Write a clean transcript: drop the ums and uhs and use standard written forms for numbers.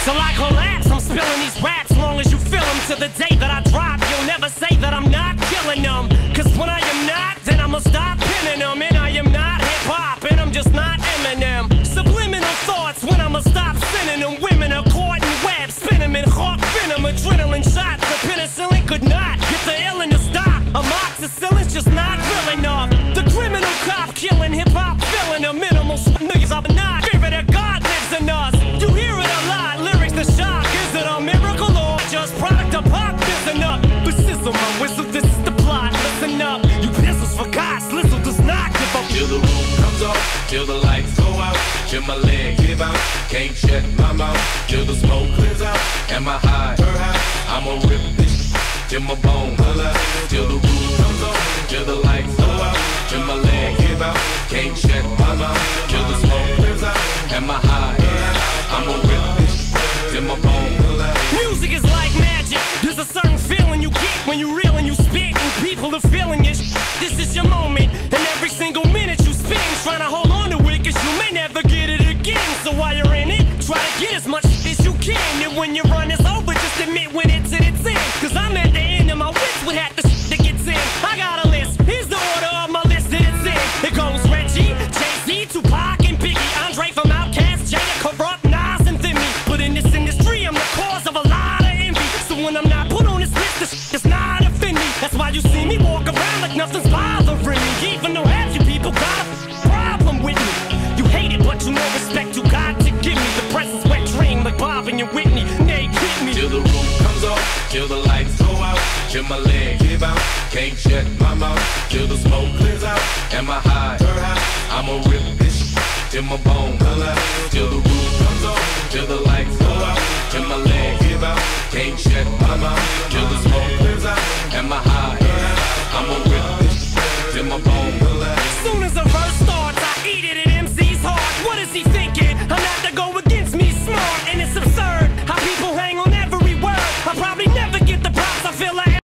Till I collapse, I'm spilling these raps long as you feel them. To the day that I drop, you'll never say that I'm not killing them. Cause when I am not, then I'ma stop pinning them. And I am not hip-hop, and I'm just not Eminem. Subliminal thoughts when I'ma stop sending them. Women are caught in web, spin them in hawk venom. Adrenaline shots, the penicillin could not get the illin to stop. Amoxicillin's just not real enough. The criminal cop killing hip-hop, filling a minimal niggas up not. Spirit of God lives in us. You hear it a lot, lyrics the shock. Is it a miracle or just product of pop? Listen up, the sizzle, my whistle, this is the plot. Listen up, you pistols for God, Slizzle does not give up. Till the roof comes off, till the lights go out, till my leg give out, can't shut my mouth, till the smoke clears out, and my high, I'ma rip this till my bone holla, till the roof comes off, till the lights go out, till my leg give out, can't shut my mouth, till the smoke clears out, and my high, I'ma rip this till my bone holla. Music is like magic. There's a certain feeling you get when you reel and you spit, and people are feeling it. This is your moment, and every single minute you spend trying to hold on to it, cause you may never get it again. So while you're in it, try to get as much as you can. And when your run is over, just admit when it's in its end. Cause I'm at the end of my wits with half the that gets in. I got a list, here's the order of my list that it's in. It goes Reggie, Jay-Z, Tupac, and Biggie, Andre from Outkast, Jada, Corrupt, Nas, and Thimmy. But in this industry, I'm the cause of a lot of envy. So when I'm not put on this list, this does not offend me. That's why you see me walk around like nothing's bothering me. Even though half you people got a problem with me. You hate it, but you know respect you got to give me. The presence wet dream like Bob and your Whitney. Nay, hit me. Till the roof comes off, till the lights go out, till my leg give out, can't shut my mouth, till the smoke clears out, and my high, I'ma rip this till my bone holla, till the roof comes off, till the lights go out, till my leg give out, can't shut my mouth, till the smoke clears out, and my high, I'ma rip this till my bone holla. As soon as a verse starts, I eat it at MC's heart. What is he thinking? I'm not to go with